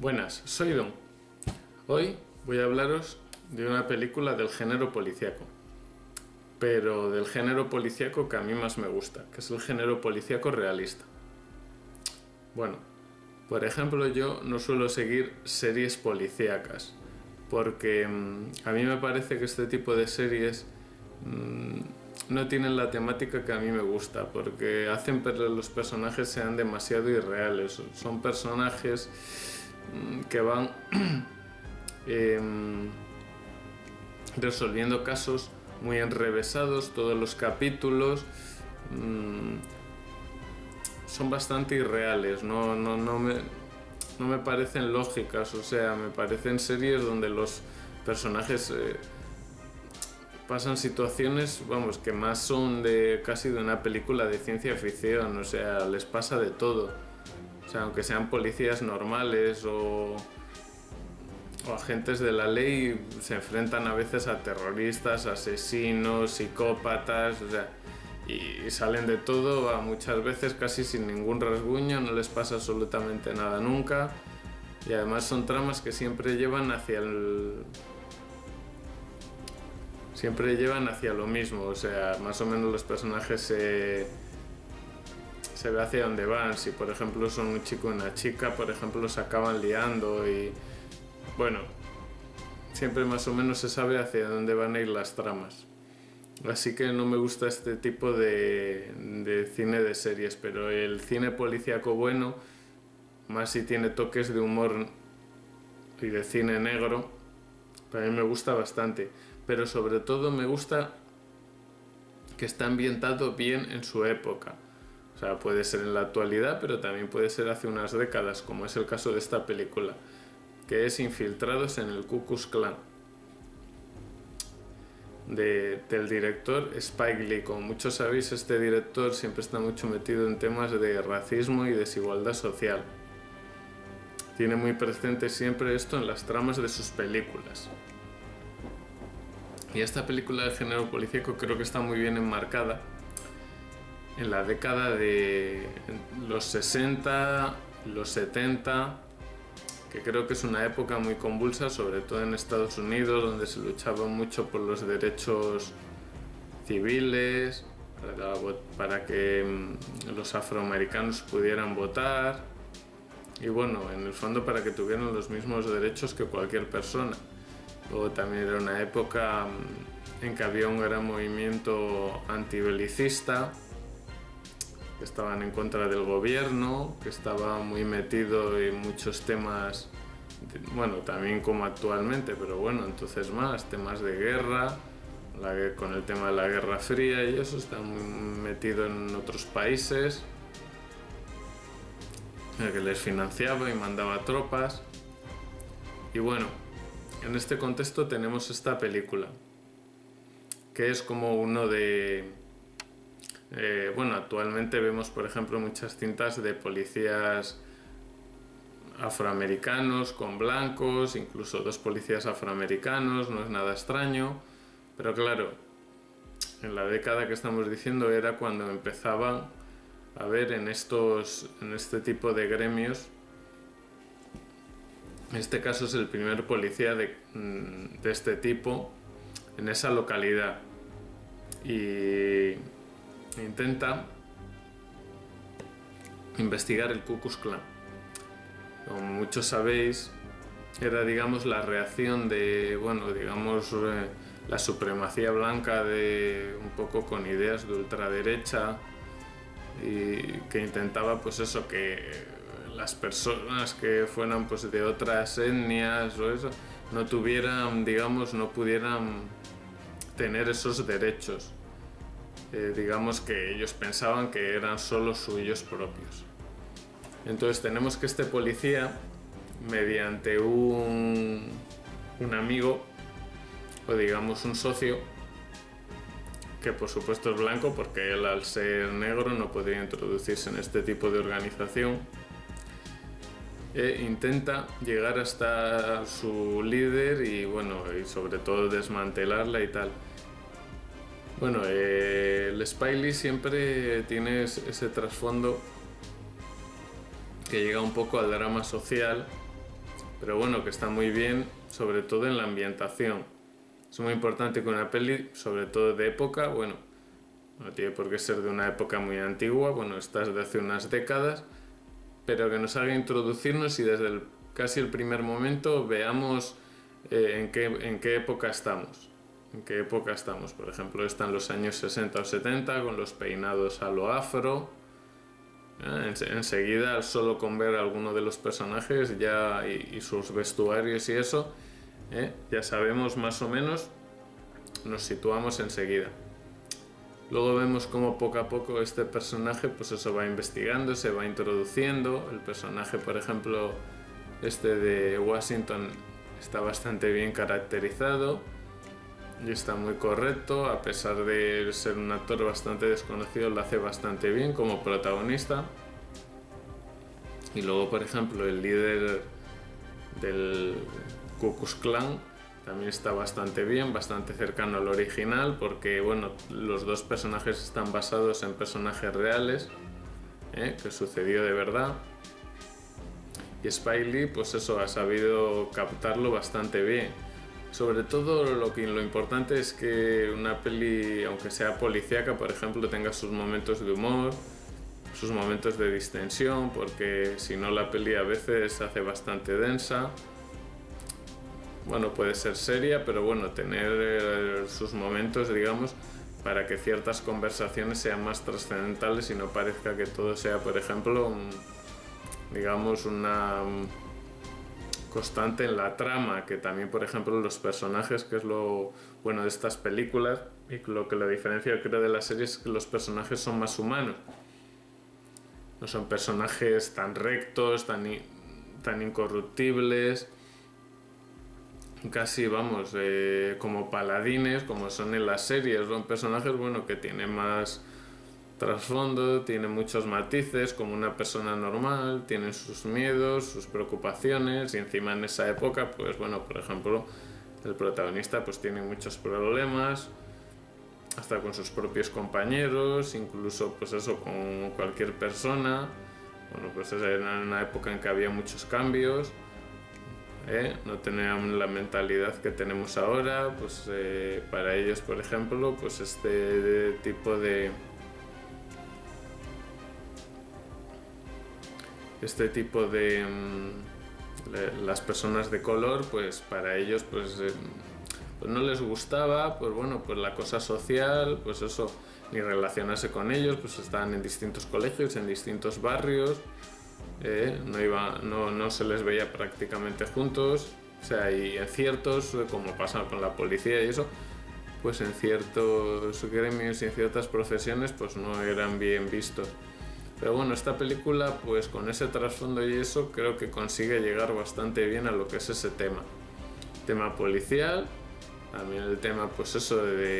Buenas, soy Don. Hoy voy a hablaros de una película del género policíaco, pero del género policíaco que a mí más me gusta, que es el género policíaco realista. Bueno, por ejemplo, yo no suelo seguir series policíacas, porque a mí me parece que este tipo de series no tienen la temática que a mí me gusta, porque hacen que los personajes sean demasiado irreales. Son personajes que van resolviendo casos muy enrevesados. Todos los capítulos son bastante irreales, no me parecen lógicas. O sea, me parecen series donde los personajes pasan situaciones, vamos, que más son de casi de una película de ciencia ficción. O sea, les pasa de todo. O sea, aunque sean policías normales o agentes de la ley, se enfrentan a veces a terroristas, asesinos, psicópatas, o sea, y salen de todo, muchas veces casi sin ningún rasguño, no les pasa absolutamente nada nunca. Y además son tramas que siempre llevan hacia lo mismo. O sea, más o menos los personajes se ve hacia dónde van. Si por ejemplo son un chico y una chica, por ejemplo, se acaban liando y bueno, siempre más o menos se sabe hacia dónde van a ir las tramas. Así que no me gusta este tipo de cine de series, pero el cine policíaco bueno, más si tiene toques de humor y de cine negro, para mí me gusta bastante. Pero sobre todo me gusta que está ambientado bien en su época. O sea, puede ser en la actualidad, pero también puede ser hace unas décadas, como es el caso de esta película, que es Infiltrados en el Ku Klux Klan, del director Spike Lee. Como muchos sabéis, este director siempre está mucho metido en temas de racismo y desigualdad social. Tiene muy presente siempre esto en las tramas de sus películas. Y esta película del género policíaco creo que está muy bien enmarcada en la década de los 60, los 70, que creo que es una época muy convulsa, sobre todo en Estados Unidos, donde se luchaba mucho por los derechos civiles, para que los afroamericanos pudieran votar y bueno, en el fondo para que tuvieran los mismos derechos que cualquier persona. Luego también era una época en que había un gran movimiento antibelicista, que estaban en contra del gobierno, que estaba muy metido en muchos temas, bueno, también como actualmente, pero bueno, entonces más temas de guerra, con el tema de la Guerra Fría y eso, está muy metido en otros países, que les financiaba y mandaba tropas. Y bueno, en este contexto tenemos esta película, que es como uno de... bueno, actualmente vemos, por ejemplo, muchas cintas de policías afroamericanos con blancos, incluso dos policías afroamericanos, no es nada extraño, pero claro, en la década que estamos diciendo era cuando empezaban a ver en este tipo de gremios. En este caso es el primer policía de este tipo en esa localidad y intenta investigar el Ku Klux Klan. Como muchos sabéis, era, digamos, la reacción de, bueno, digamos, la supremacía blanca de un poco con ideas de ultraderecha y que intentaba, pues eso, que las personas que fueran pues de otras etnias o eso no tuvieran, digamos, no pudieran tener esos derechos. Digamos que ellos pensaban que eran solo suyos propios. Entonces tenemos que este policía, mediante un amigo o digamos un socio, que por supuesto es blanco porque él al ser negro no podría introducirse en este tipo de organización, intenta llegar hasta su líder y bueno, y sobre todo desmantelarla y tal. Bueno, el Spike Lee siempre tiene ese trasfondo que llega un poco al drama social pero bueno, que está muy bien, sobre todo en la ambientación. Es muy importante que una peli, sobre todo de época, bueno, no tiene por qué ser de una época muy antigua, bueno, esta es de hace unas décadas, pero que nos haga introducirnos y desde casi el primer momento veamos en qué época estamos. ¿En qué época estamos? Por ejemplo, están los años 60 o 70 con los peinados a lo afro. Enseguida, solo con ver a alguno de los personajes ya y sus vestuarios y eso, ya sabemos más o menos, nos situamos enseguida. Luego vemos cómo poco a poco este personaje pues eso va investigando, se va introduciendo. El personaje, por ejemplo, este de Washington, está bastante bien caracterizado y está muy correcto, a pesar de ser un actor bastante desconocido, lo hace bastante bien como protagonista. Y luego, por ejemplo, el líder del Ku Klux Klan también está bastante bien, bastante cercano al original, porque bueno, los dos personajes están basados en personajes reales, que sucedió de verdad. Y Spike Lee, pues eso, ha sabido captarlo bastante bien. Sobre todo lo importante es que una peli, aunque sea policíaca, por ejemplo, tenga sus momentos de humor, sus momentos de distensión, porque si no la peli a veces se hace bastante densa. Bueno, puede ser seria, pero bueno, tener sus momentos, digamos, para que ciertas conversaciones sean más trascendentales y no parezca que todo sea, por ejemplo, digamos, una constante en la trama, que también, por ejemplo, los personajes, que es lo bueno de estas películas y lo que la diferencia, creo, de las series, es que los personajes son más humanos. No son personajes tan rectos, tan incorruptibles, casi, vamos, como paladines, como son en las series. Son personajes, bueno, que tienen más trasfondo, tienen muchos matices, como una persona normal, tienen sus miedos, sus preocupaciones, y encima en esa época, pues bueno, por ejemplo, el protagonista pues tiene muchos problemas, hasta con sus propios compañeros, incluso pues eso, con cualquier persona. Bueno, pues era una época en que había muchos cambios. No tenían la mentalidad que tenemos ahora, pues para ellos, por ejemplo, pues este tipo de las personas de color, pues para ellos pues no les gustaba, pues bueno, pues la cosa social, pues eso, ni relacionarse con ellos, pues estaban en distintos colegios, en distintos barrios. No se les veía prácticamente juntos, o sea, y en ciertos, como pasa con la policía y eso, pues en ciertos gremios y en ciertas profesiones pues no eran bien vistos. Pero bueno, esta película, pues con ese trasfondo y eso, creo que consigue llegar bastante bien a lo que es ese tema policial, también el tema, pues eso,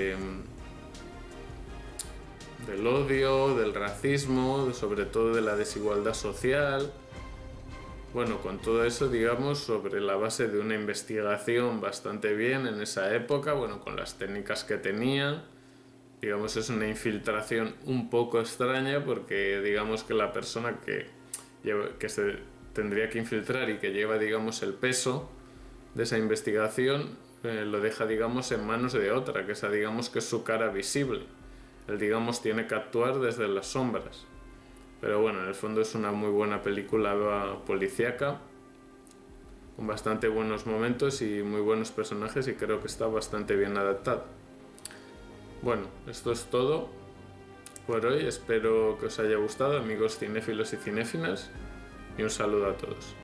del odio, del racismo, sobre todo de la desigualdad social. Bueno, con todo eso, digamos, sobre la base de una investigación bastante bien en esa época, bueno, con las técnicas que tenían. Digamos, es una infiltración un poco extraña, porque digamos que la persona que se tendría que infiltrar y que lleva, digamos, el peso de esa investigación, lo deja, digamos, en manos de otra, que esa, digamos, que es su cara visible. Él, digamos, tiene que actuar desde las sombras. Pero bueno, en el fondo es una muy buena película policíaca, con bastante buenos momentos y muy buenos personajes, y creo que está bastante bien adaptada. Bueno, esto es todo por hoy. Espero que os haya gustado, amigos cinéfilos y cinéfilas, y un saludo a todos.